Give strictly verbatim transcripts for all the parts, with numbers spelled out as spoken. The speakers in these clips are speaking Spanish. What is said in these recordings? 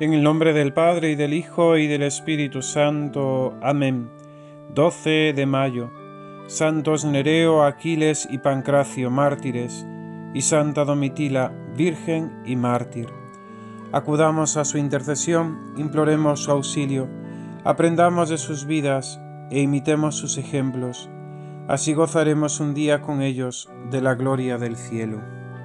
En el nombre del Padre, y del Hijo, y del Espíritu Santo. Amén. doce de mayo. Santos Nereo, Aquiles y Pancracio, mártires, y Santa Domitila, virgen y mártir. Acudamos a su intercesión, imploremos su auxilio, aprendamos de sus vidas e imitemos sus ejemplos. Así gozaremos un día con ellos de la gloria del cielo.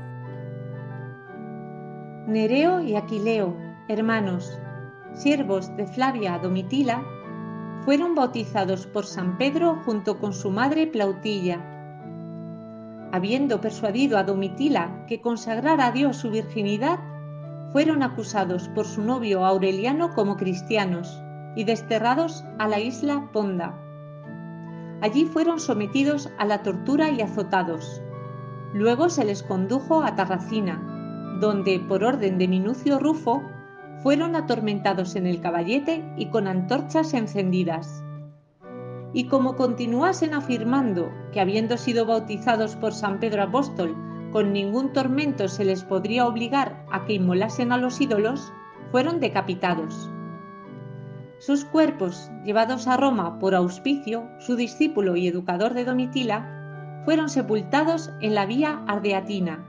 Nereo y Aquileo, hermanos, siervos de Flavia Domitila, fueron bautizados por San Pedro junto con su madre Plautilla. Habiendo persuadido a Domitila que consagrara a Dios su virginidad, fueron acusados por su novio Aureliano como cristianos y desterrados a la isla Ponda. Allí fueron sometidos a la tortura y azotados. Luego se les condujo a Tarracina, donde, por orden de Minucio Rufo, fueron atormentados en el caballete y con antorchas encendidas. Y como continuasen afirmando que, habiendo sido bautizados por San Pedro Apóstol, con ningún tormento se les podría obligar a que inmolasen a los ídolos, fueron decapitados. Sus cuerpos, llevados a Roma por Auspicio, su discípulo y educador de Domitila, fueron sepultados en la Vía Ardeatina.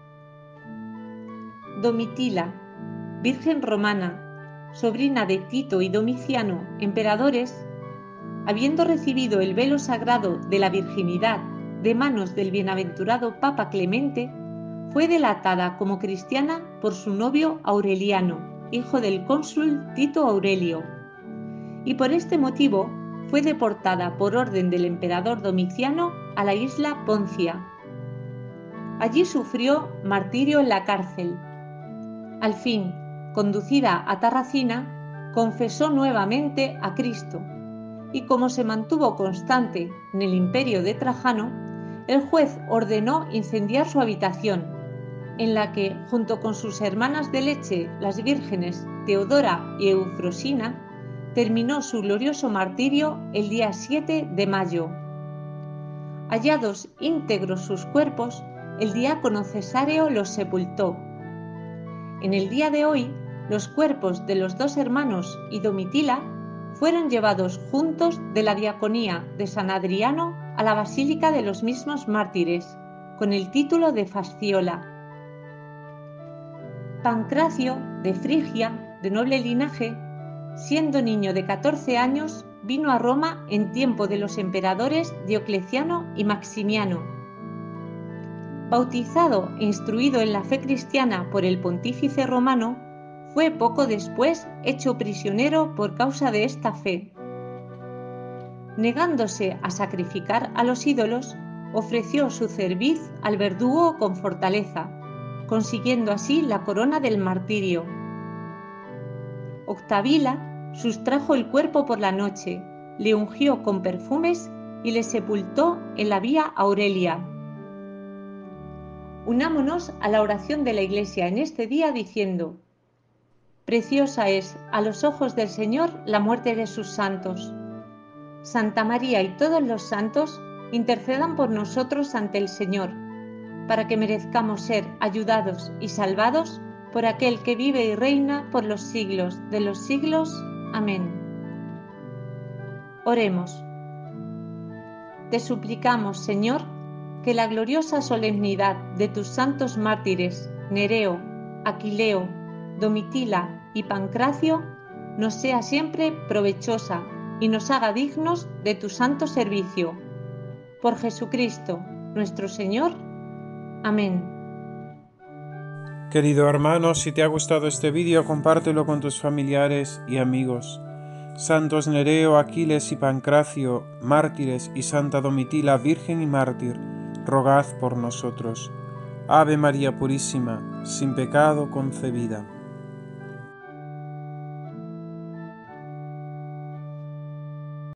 Domitila, virgen romana, sobrina de Tito y Domiciano, emperadores, habiendo recibido el velo sagrado de la virginidad de manos del bienaventurado Papa Clemente, fue delatada como cristiana por su novio Aureliano, hijo del cónsul Tito Aurelio, y por este motivo fue deportada por orden del emperador Domiciano a la isla Poncia. Allí sufrió martirio en la cárcel. Al fin, conducida a Tarracina, confesó nuevamente a Cristo, y como se mantuvo constante en el imperio de Trajano, el juez ordenó incendiar su habitación, en la que, junto con sus hermanas de leche, las vírgenes Teodora y Eufrosina, terminó su glorioso martirio el día siete de mayo. Hallados íntegros sus cuerpos, el diácono Cesáreo los sepultó. En el día de hoy, los cuerpos de los dos hermanos y Domitila fueron llevados juntos de la diaconía de San Adriano a la Basílica de los mismos mártires, con el título de Fasciola. Pancracio, de Frigia, de noble linaje, siendo niño de catorce años, vino a Roma en tiempo de los emperadores Diocleciano y Maximiano. Bautizado e instruido en la fe cristiana por el pontífice romano, fue poco después hecho prisionero por causa de esta fe. Negándose a sacrificar a los ídolos, ofreció su cerviz al verdugo con fortaleza, consiguiendo así la corona del martirio. Octavila sustrajo el cuerpo por la noche, le ungió con perfumes y le sepultó en la Vía Aurelia. Unámonos a la oración de la Iglesia en este día diciendo: preciosa es a los ojos del Señor la muerte de sus santos. Santa María y todos los santos intercedan por nosotros ante el Señor, para que merezcamos ser ayudados y salvados por aquel que vive y reina por los siglos de los siglos. Amén. Oremos. Te suplicamos, Señor, que la gloriosa solemnidad de tus santos mártires, Nereo, Aquileo, Domitila y Pancracio, nos sea siempre provechosa y nos haga dignos de tu santo servicio. Por Jesucristo, nuestro Señor. Amén. Querido hermano, si te ha gustado este vídeo, compártelo con tus familiares y amigos. Santos Nereo, Aquiles y Pancracio, mártires, y Santa Domitila, virgen y mártir, rogad por nosotros. Ave María Purísima, sin pecado concebida.